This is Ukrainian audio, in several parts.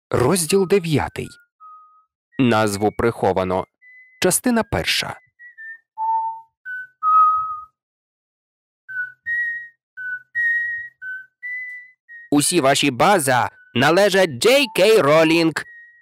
Розділ 9. Назву приховано. Частина 1. Усі ваші база належать Джей Кей Ролінг.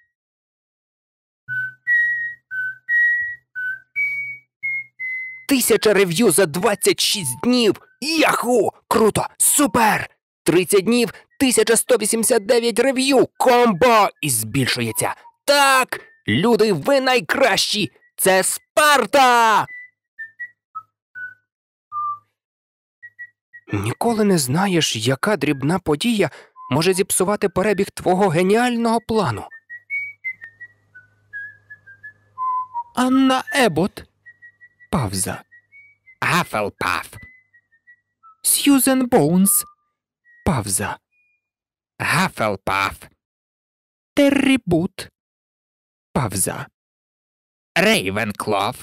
Тисяча рев'ю за 26 днів! Яху! Круто! Супер! 30 днів, 1189 рев'ю! Комбо! І збільшується! Так! Люди, ви найкращі! Це Спарта! Ніколи не знаєш, яка дрібна подія може зіпсувати перебіг твого геніального плану. Анна Ебот. Павза. Афелпаф. Сьюзен Боунс. Павза. Гафелпаф. Террі Бут. Павза. Рейвенклов.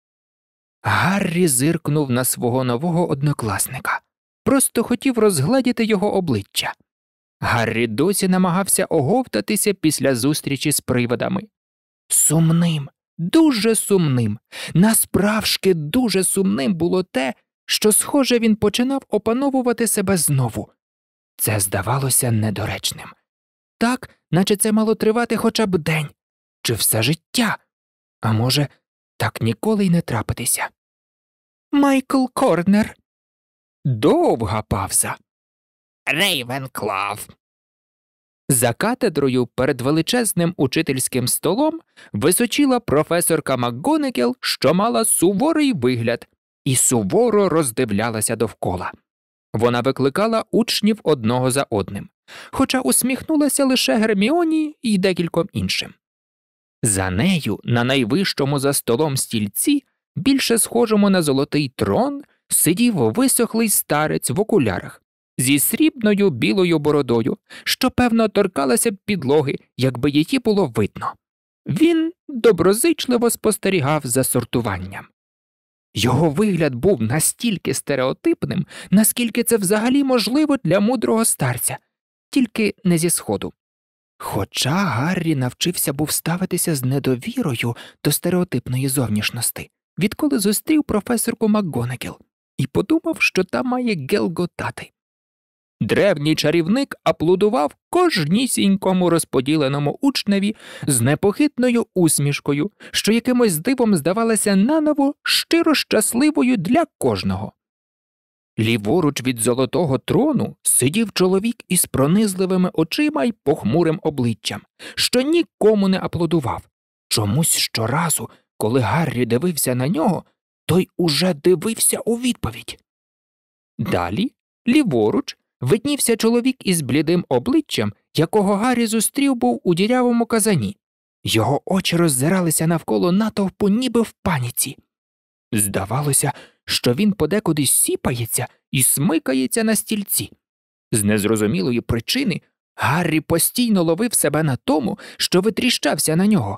Гаррі зиркнув на свого нового однокласника. Просто хотів розгледіти його обличчя. Гаррі досі намагався оговтатися після зустрічі з привидами. Сумним, дуже сумним, насправжки дуже сумним було те, що, схоже, він починав опановувати себе знову. Це здавалося недоречним. Так, наче це мало тривати хоча б день, чи все життя, а може, так ніколи й не трапитися. Майкл Корнер. Довга павза. Рейвенклов. За катедрою перед величезним учительським столом височіла професорка МакГонегал, що мала суворий вигляд, і суворо роздивлялася довкола. Вона викликала учнів одного за одним, хоча усміхнулася лише Герміоні і декільком іншим. За нею, на найвищому за столом стільці, більше схожому на золотий трон, сидів висохлий старець в окулярах, зі срібною білою бородою, що, певно, торкалася б підлоги, якби її було видно. Він доброзичливо спостерігав за сортуванням. Його вигляд був настільки стереотипним, наскільки це взагалі можливо для мудрого старця, тільки не зі сходу. Хоча Гаррі навчився був ставитися з недовірою до стереотипної зовнішності, відколи зустрів професорку МакГонегал, і подумав, що та має гелготати. Древній чарівник аплодував кожнісінькому розподіленому учневі з непохитною усмішкою, що якимось дивом здавалася наново щиро щасливою для кожного. Ліворуч від золотого трону сидів чоловік із пронизливими очима й похмурим обличчям, що нікому не аплодував. Чомусь щоразу, коли Гаррі дивився на нього, той уже дивився у відповідь. Далі, ліворуч, виднівся чоловік із блідим обличчям, якого Гаррі зустрів був у дірявому казані. Його очі роззиралися навколо натовпу ніби в паніці. Здавалося, що він подекуди сіпається і смикається на стільці. З незрозумілої причини Гаррі постійно ловив себе на тому, що витріщався на нього.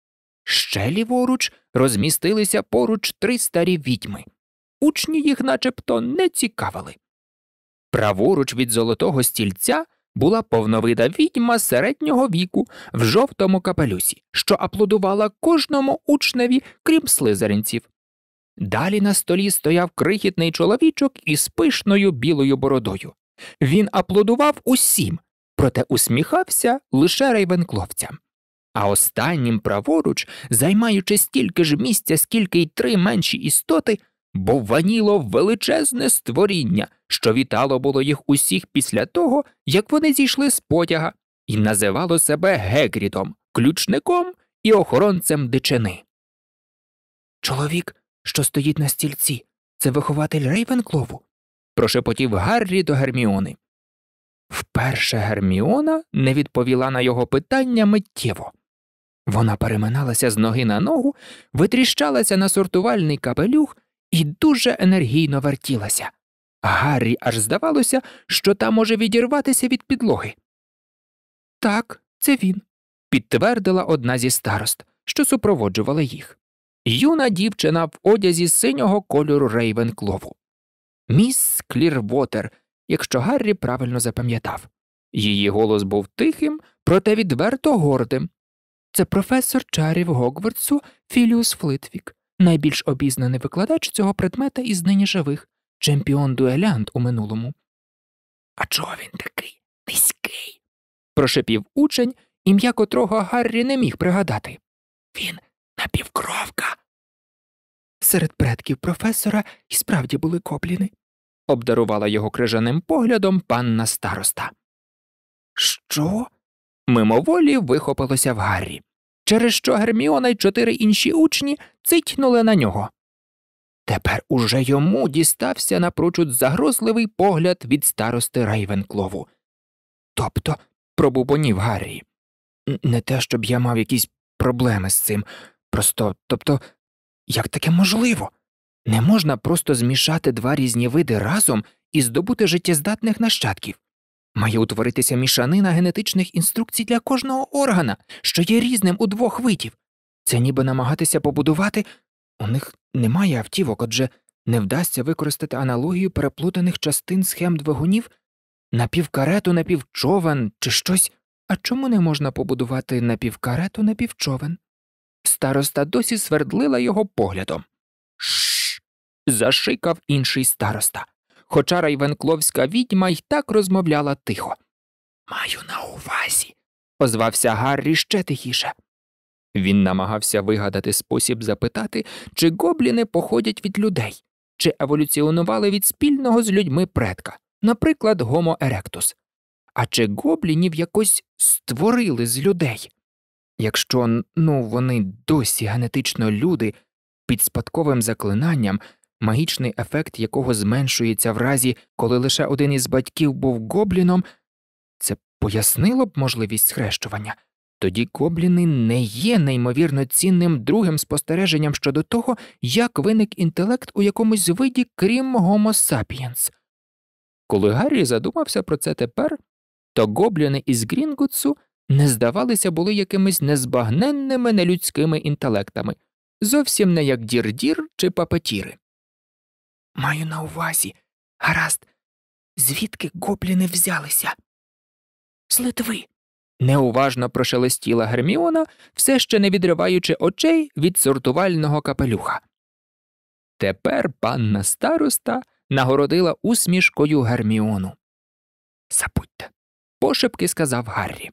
Ще ліворуч розмістилися поруч 3 старі відьми. Учні їх начебто не цікавили. Праворуч від золотого стільця була повновида відьма середнього віку в жовтому капелюсі, що аплодувала кожному учневі, крім слизеринців. Далі на столі стояв крихітний чоловічок із пишною білою бородою. Він аплодував усім, проте усміхався лише рейвенкловцям. А останнім праворуч, займаючи стільки ж місця, скільки й 3 менші істоти, бовваніло величезне створіння, що вітало було їх усіх після того, як вони зійшли з потяга, і називало себе Гегрідом, ключником і охоронцем дичини. «Чоловік, що стоїть на стільці, це вихователь Рейвенклову?» – прошепотів Гаррі до Герміони. Вперше Герміона не відповіла на його питання миттєво. Вона переминалася з ноги на ногу, витріщалася на сортувальний капелюх і дуже енергійно вертілася. Гаррі аж здавалося, що та може відірватися від підлоги. «Так, це він», – підтвердила одна зі старост, що супроводжувала їх. Юна дівчина в одязі синього кольору Рейвенклову. Міс Клірвотер, якщо Гаррі правильно запам'ятав. Її голос був тихим, проте відверто гордим. «Це професор чарів Гогвартсу Філіус Флитвік, найбільш обізнаний викладач цього предмета із нині живих, чемпіон-дуелянт у минулому». «А чого він такий низький?» – прошепів учень, ім'я котрого Гаррі не міг пригадати. «Він напівкровка». «Серед предків професора і справді були гобліни», – обдарувала його крижаним поглядом панна староста. «Що?» – мимоволі вихопилося в Гаррі, через що Герміона й 4 інші учні цитьнули на нього. Тепер уже йому дістався напрочуд загрозливий погляд від старости Рейвенклову. «Тобто», – пробубонів Гаррі, – «не те, щоб я мав якісь проблеми з цим, просто, тобто, як таке можливо? Не можна просто змішати 2 різні види разом і здобути життєздатних нащадків. Має утворитися мішанина генетичних інструкцій для кожного органа, що є різним у 2 видів. Це ніби намагатися побудувати. У них немає автівок, отже, не вдасться використати аналогію переплутаних частин схем двигунів, напівкарету, напівчовен чи щось. А чому не можна побудувати напівкарету, напівчовен?» Староста досі свердлила його поглядом. «Шш!» – зашикав інший староста, хоча рейвенкловська відьма й так розмовляла тихо. «Маю на увазі», – озвався Гаррі ще тихіше. Він намагався вигадати спосіб запитати, чи гобліни походять від людей, чи еволюціонували від спільного з людьми предка, наприклад, Homo erectus, а чи гоблінів якось створили з людей. Якщо, вони досі генетично люди, під спадковим заклинанням, магічний ефект якого зменшується в разі, коли лише один із батьків був гобліном, це пояснило б можливість схрещування. Тоді гобліни не є неймовірно цінним другим спостереженням щодо того, як виник інтелект у якомусь виді, крім Homo sapiens. Коли Гаррі задумався про це тепер, то гобліни із Грінготсу не здавалися були якимись незбагненними нелюдськими інтелектами, зовсім не як Дір-Дір чи Папетіри. «Маю на увазі, гаразд, звідки гобліни взялися?» «З Литви», – неуважно прошелестіла Герміона, все ще не відриваючи очей від сортувального капелюха. Тепер панна староста нагородила усмішкою Герміону. «Забудьте», – пошепки сказав Гаррі.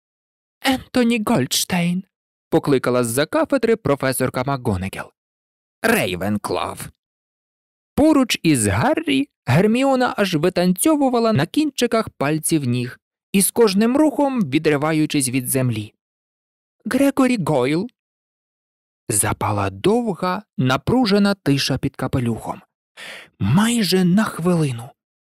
«Ентоні Гольдштейн», – покликала з-за кафедри професорка МакГонагал. «Рейвенклов». Поруч із Гаррі Герміона аж витанцьовувала на кінчиках пальців ніг, і з кожним рухом відриваючись від землі. «Грегорі Гойл». Запала довга, напружена тиша під капелюхом. Майже на хвилину.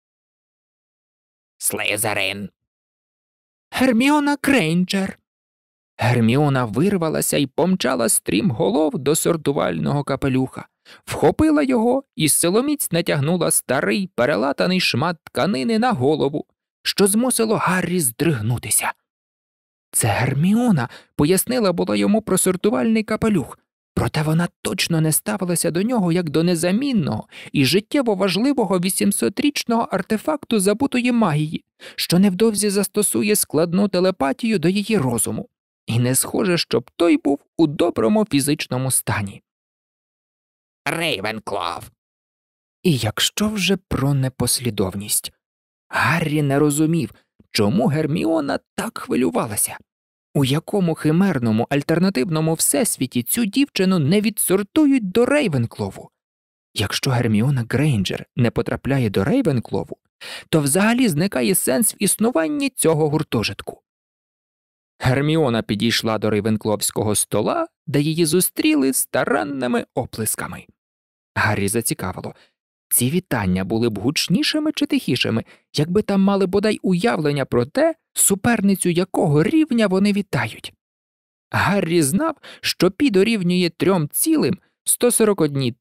«Слизерин». «Герміона Грейнджер». Герміона вирвалася й помчала стрімголов до сортувального капелюха, вхопила його і силоміць натягнула старий перелатаний шмат тканини на голову, що змусило Гаррі здригнутися. Це Герміона пояснила була йому про сортувальний капелюх, проте вона точно не ставилася до нього як до незамінного і життєво важливого 800-річного артефакту забутої магії, що невдовзі застосує складну телепатію до її розуму, і не схоже, щоб той був у доброму фізичному стані. «Рейвенклов». І якщо вже про непослідовність. Гаррі не розумів, чому Герміона так хвилювалася. У якому химерному альтернативному всесвіті цю дівчину не відсортують до Рейвенклову? Якщо Герміона Грейнджер не потрапляє до Рейвенклову, то взагалі зникає сенс в існуванні цього гуртожитку. Герміона підійшла до рейвенкловського стола, де її зустріли старанними оплесками. Гаррі зацікавило, ці вітання були б гучнішими чи тихішими, якби там мали бодай уявлення про те, суперницю якого рівня вони вітають. Гаррі знав, що пі дорівнює 3,141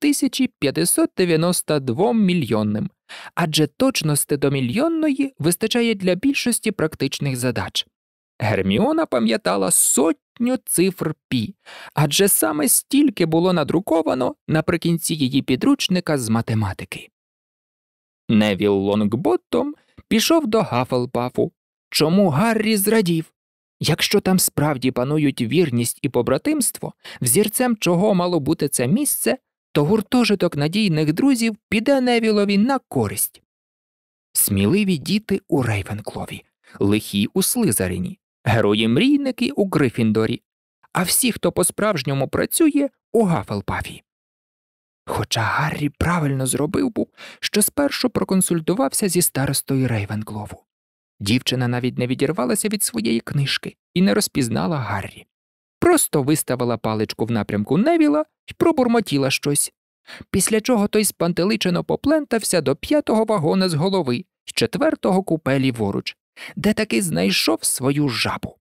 592 мільйонним, адже точності до мільйонної вистачає для більшості практичних задач. Герміона пам'ятала сотню цифр пі, адже саме стільки було надруковано наприкінці її підручника з математики. Невіл Лонгботтом пішов до Гафлпафу, чому Гаррі зрадів. Якщо там справді панують вірність і побратимство, взірцем чого мало бути це місце, то гуртожиток надійних друзів піде Невілові на користь. Сміливі діти у Рейвенклові, лихі у Слизерині, герої-мрійники у Грифіндорі, а всі, хто по-справжньому працює, у Гафелпафі. Хоча Гаррі правильно зробив був, що спершу проконсультувався зі старостою Рейвенклову. Дівчина навіть не відірвалася від своєї книжки і не розпізнала Гаррі. Просто виставила паличку в напрямку Невіла й пробурмотіла щось, після чого той спантеличено поплентався до 5-го вагона з голови й 4-го купе ліворуч, де таки знайшов свою жабу.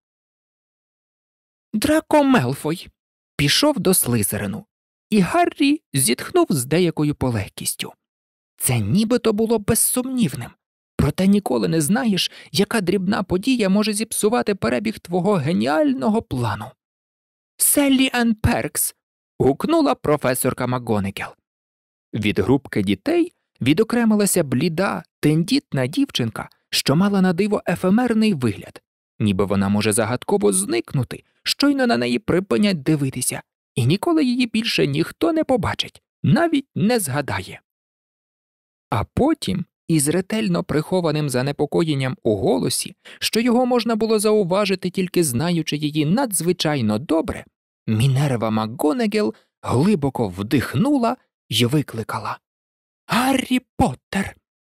Драко Мелфой пішов до Слизерину, і Гаррі зітхнув з деякою полегкістю. Це нібито було безсумнівним. Проте ніколи не знаєш, яка дрібна подія може зіпсувати перебіг твого геніального плану. «Селлі Енн Перкс!» – гукнула професорка МакГонагал. Від групки дітей відокремилася бліда, тендітна дівчинка, що мала на диво ефемерний вигляд, ніби вона може загадково зникнути, щойно на неї припинять дивитися, і ніколи її більше ніхто не побачить, навіть не згадає. А потім, із ретельно прихованим занепокоєнням у голосі, що його можна було зауважити, тільки знаючи її надзвичайно добре, Мінерва МакГонагал глибоко вдихнула й викликала: «Гаррі Поттер!»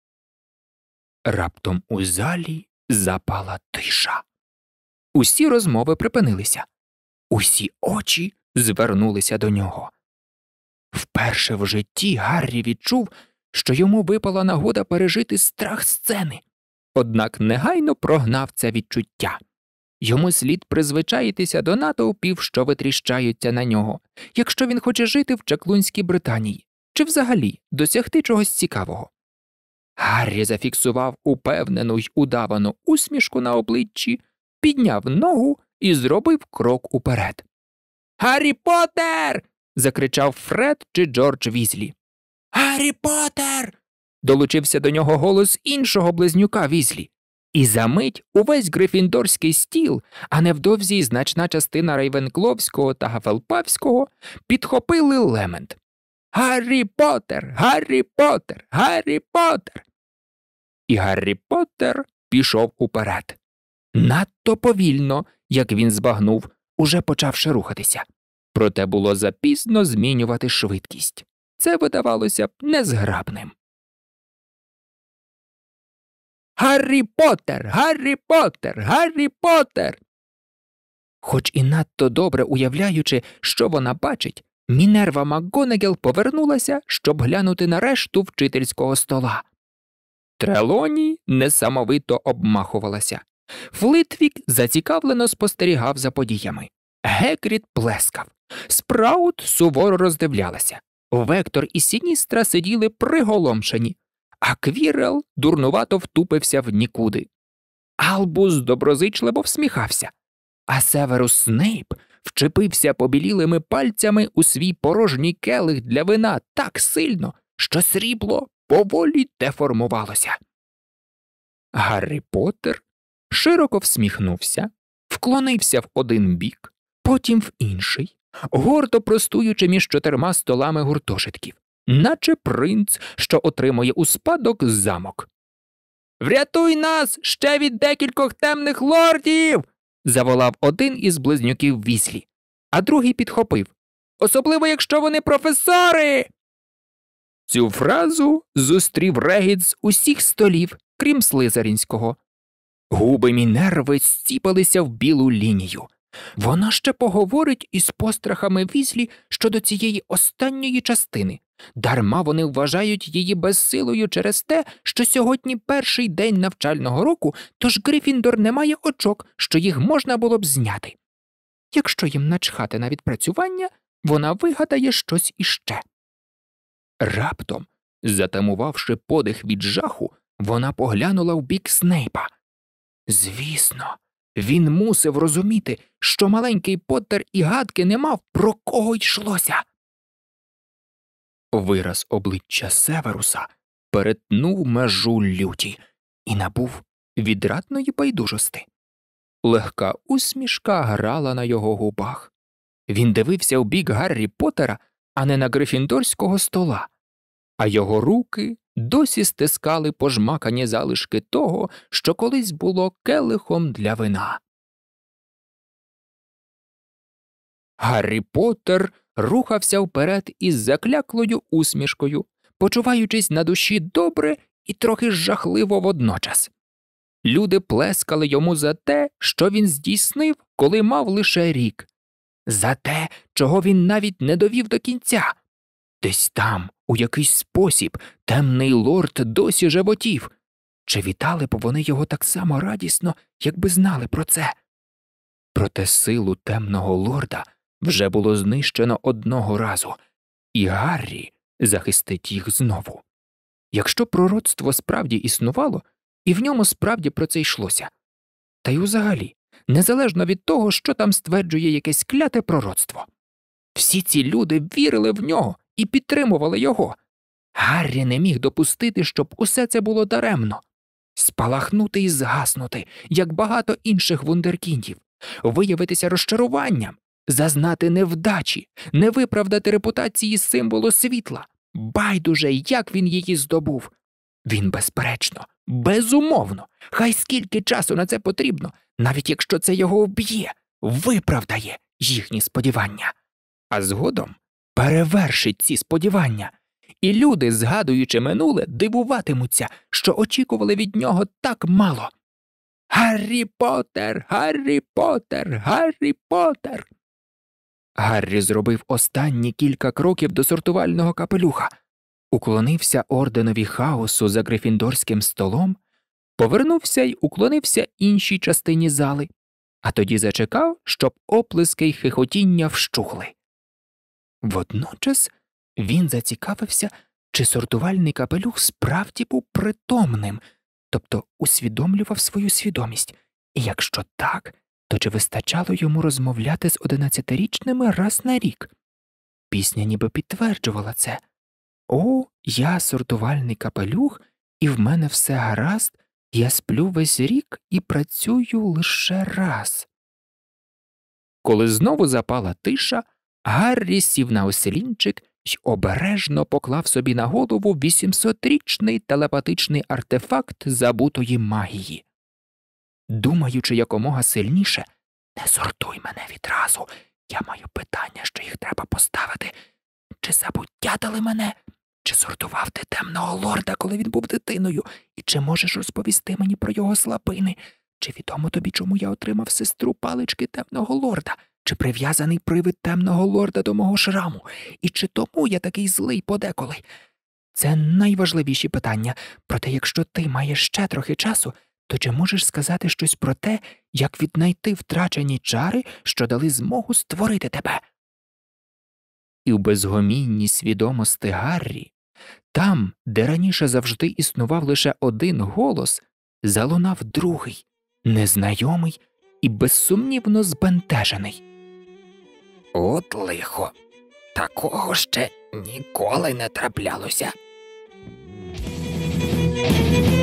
Раптом у залі запала тиша. Усі розмови припинилися. Усі очі звернулися до нього. Вперше в житті Гаррі відчув, що йому випала нагода пережити страх сцени, однак негайно прогнав це відчуття. Йому слід призвичаїтися до натовпів, що витріщаються на нього, якщо він хоче жити в Чаклунській Британії, чи взагалі досягти чогось цікавого. Гаррі зафіксував упевнену й удавану усмішку на обличчі, підняв ногу і зробив крок уперед. «Гаррі Поттер!» – закричав Фред чи Джордж Візлі. «Гаррі Поттер!» – долучився до нього голос іншого близнюка Візлі. І за мить увесь грифіндорський стіл, а невдовзі й значна частина Рейвенкловського та Гафелпавського, підхопили лемент. «Гаррі Поттер! Гаррі Поттер! Гаррі Поттер!» І Гаррі Поттер пішов уперед. Надто повільно, як він збагнув, уже почавши рухатися. Проте було запізно змінювати швидкість. Це видавалося б незграбним. «Гаррі Поттер! Гаррі Поттер! Гаррі Поттер!» Хоч і надто добре уявляючи, що вона бачить, Мінерва МакГонагал повернулася, щоб глянути на решту вчительського стола. Трелоні несамовито обмахувалася. Флитвік зацікавлено спостерігав за подіями. Гекрід плескав. Спраут суворо роздивлялася. Вектор і Сіністра сиділи приголомшені, а Квірел дурнувато втупився в нікуди. Албус доброзичливо всміхався, а Северус Снейп вчепився побілілими пальцями у свій порожній келих для вина так сильно, що срібло поволі деформувалося. Гаррі Поттер широко всміхнувся, вклонився в один бік, потім в інший, гордо простуючи між 4 столами гуртожитків, наче принц, що отримує у спадок замок. «Врятуй нас ще від декількох темних лордів!» – заволав один із близнюків Візлі, а другий підхопив. «Особливо, якщо вони професори!» Цю фразу зустрів регіт з усіх столів, крім слизеринського. Губи Мінерви зціпалися в білу лінію. Вона ще поговорить із пострахами Візлі щодо цієї останньої частини. Дарма вони вважають її безсилою через те, що сьогодні перший день навчального року, тож Грифіндор не має очок, що їх можна було б зняти. Якщо їм начхати на відпрацювання, вона вигадає щось іще. Раптом, затамувавши подих від жаху, вона поглянула в бік Снейпа. Звісно, він мусив розуміти, що маленький Поттер і гадки не мав, про кого йшлося. Вираз обличчя Северуса перетнув межу люті і набув відрадної байдужости. Легка усмішка грала на його губах. Він дивився у бік Гаррі Поттера, а не на грифіндорського стола, а його руки досі стискали пожмакані залишки того, що колись було келихом для вина. Гаррі Поттер рухався вперед із закляклою усмішкою, почуваючись на душі добре і трохи жахливо водночас. Люди плескали йому за те, що він здійснив, коли мав лише рік, за те, чого він навіть не довів до кінця. Десь там, у якийсь спосіб, темний лорд досі животів. Чи вітали б вони його так само радісно, якби знали про це? Проте силу темного лорда вже було знищено одного разу, і Гаррі захистить їх знову. Якщо пророцтво справді існувало, і в ньому справді про це йшлося. Та й взагалі, незалежно від того, що там стверджує якесь кляте пророцтво. Всі ці люди вірили в нього і підтримували його. Гаррі не міг допустити, щоб усе це було даремно. Спалахнути і згаснути, як багато інших вундеркіндів, виявитися розчаруванням, зазнати невдачі, не виправдати репутації символу світла. Байдуже, як він її здобув. Він безперечно, безумовно, хай скільки часу на це потрібно, навіть якщо це його вб'є, виправдає їхні сподівання. А згодом перевершить ці сподівання. І люди, згадуючи минуле, дивуватимуться, що очікували від нього так мало. «Гаррі Поттер! Гаррі Поттер! Гаррі Поттер!» Гаррі зробив останні кілька кроків до сортувального капелюха, уклонився орденові хаосу за грифіндорським столом, повернувся й уклонився іншій частині зали, а тоді зачекав, щоб оплески й хихотіння вщухли. Водночас він зацікавився, чи сортувальний капелюх справді був притомним, тобто усвідомлював свою свідомість, і якщо так, то чи вистачало йому розмовляти з 11-річними раз на рік? Пісня ніби підтверджувала це. «О, я сортувальний капелюх, і в мене все гаразд, я сплю весь рік і працюю лише раз». Коли знову запала тиша, Гаррі сів на ослінчик й обережно поклав собі на голову 800-річний телепатичний артефакт забутої магії. Думаючи якомога сильніше, «Не сортуй мене відразу, я маю питання, що їх треба поставити. Чи забуття дали мене? Чи сортував ти темного лорда, коли він був дитиною? І чи можеш розповісти мені про його слабини? Чи відомо тобі, чому я отримав сестру палички темного лорда? Чи прив'язаний привид темного лорда до мого шраму? І чи тому я такий злий подеколи? Це найважливіші питання, проте якщо ти маєш ще трохи часу, то чи можеш сказати щось про те, як віднайти втрачені чари, що дали змогу створити тебе?» І в безгомінній свідомості Гаррі, там, де раніше завжди існував лише один голос, залунав другий, незнайомий і безсумнівно збентежений. «От лихо! Такого ще ніколи не траплялося!»